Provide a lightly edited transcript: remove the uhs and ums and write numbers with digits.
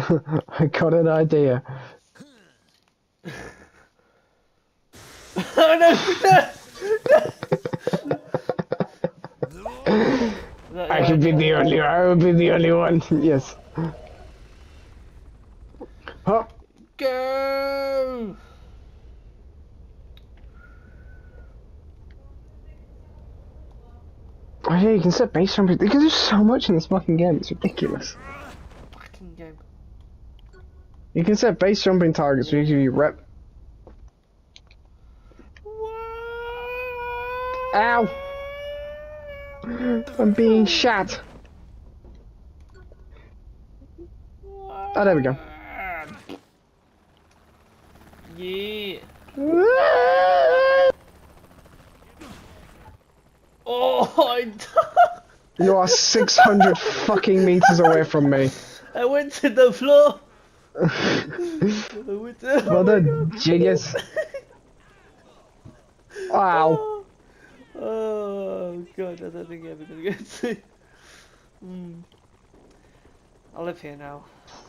I got an idea. Oh no! I should be the only one. I will be the only one. Yes. Huh? Go! Oh yeah, you can set base jumping. You can do so much in this fucking game. It's ridiculous. Fucking game. You can set base jumping targets. So you can rep. Ow! I'm being shot. Oh, there we go. Yeah. Oh, You are 600 fucking meters away from me. I went to the floor. Well done, genius. Wow. Oh god, I don't think I'm ever gonna get to. I live here now.